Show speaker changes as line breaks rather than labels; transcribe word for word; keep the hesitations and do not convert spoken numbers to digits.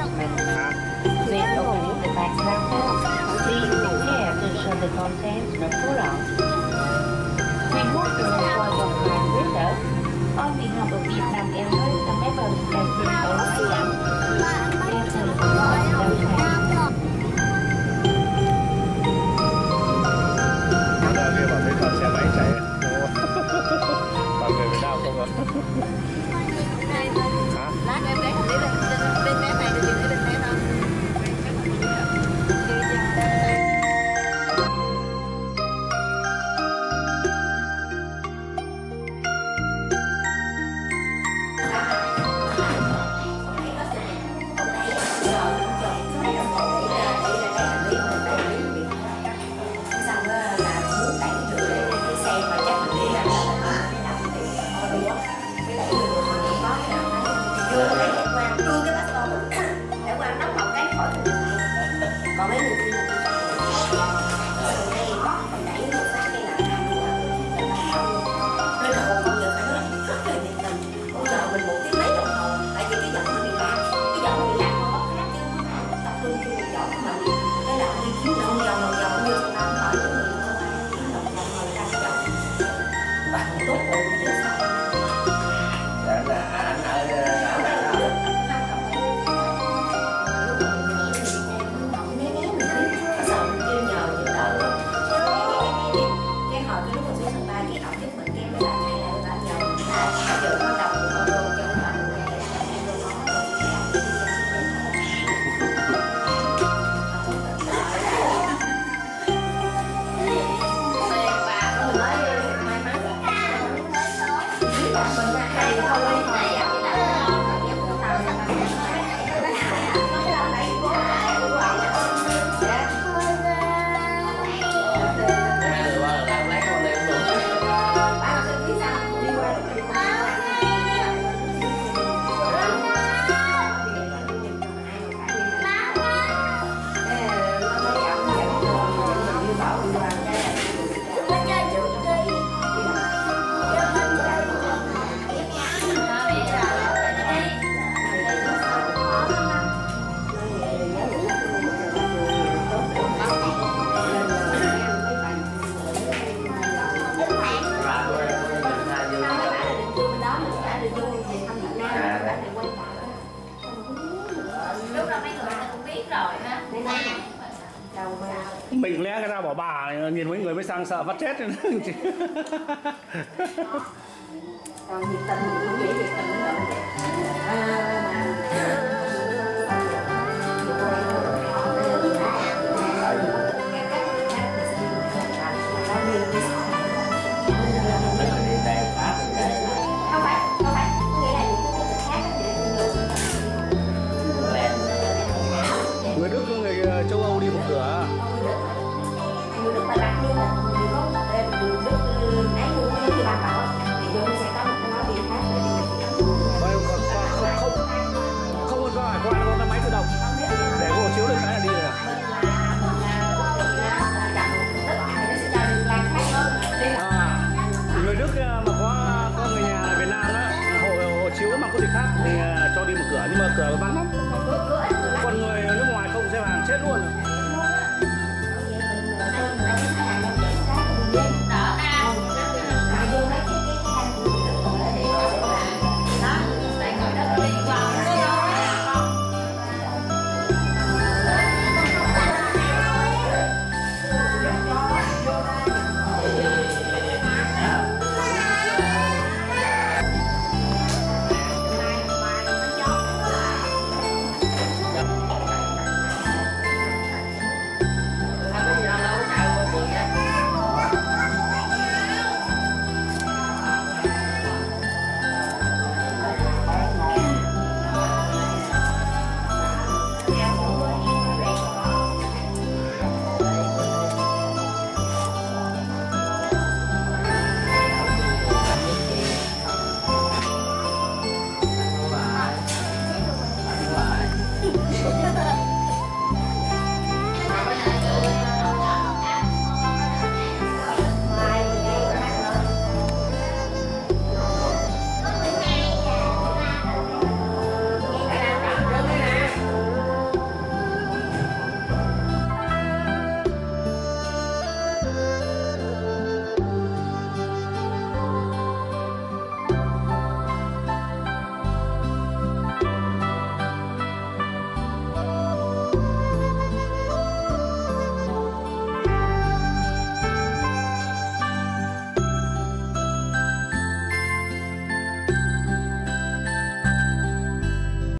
document. Then open the back sample. Please take care to ensure the contents are full out. We hope you enjoy your time with us. On behalf of Vietnam Airways, the members can be all
xe máy chạy toàn người Việt Nam không ạ? Hả?
Lát em lấy hành lý lên bên vé này được chuyển lên vé đâu? Còn mấy người kia là thường hay có còn đẩy một phát cái là làm luôn nên là một công việc phải nói là rất là nhiệt tình, hỗ trợ mình một tiếng mấy đồng hồ, tại vì cái giọng mình bị lạc, cái giọng mình bị lạc nó bóc khác chứ không phải tập trung cho một giọng của mình, cái là đi kiếm lòng vòng lòng vòng như chúng ta hỏi của mình không phải kiếm lòng vòng rồi ra cái giọng bạn tốt bụng như sao là anh ở ở đây đó.
Mình lẽ cái ra bỏ bà này, nhìn mấy người mới sang sợ vắt chết rồi.
Còn nhiệt tình thì cũng nghĩ nhiệt tình nữa. Không phải, không phải, nghĩa là những cái khác.
Người Đức có người châu Âu đi một cửa.
Người Đức mà lạc luôn là người có người Đức ấy luôn như bạn bảo thì vô sẽ có một cái nói gì khác.
Không không không không có hải quan, có máy tự động để hộ chiếu được cái là đi rồi. À, người Đức mà có có người nhà là Việt Nam đó, hộ hộ chiếu mà có gì khác thì cho đi một cửa, nhưng mà cửa vắng lắm. Còn người nước ngoài không xếp hàng chết luôn.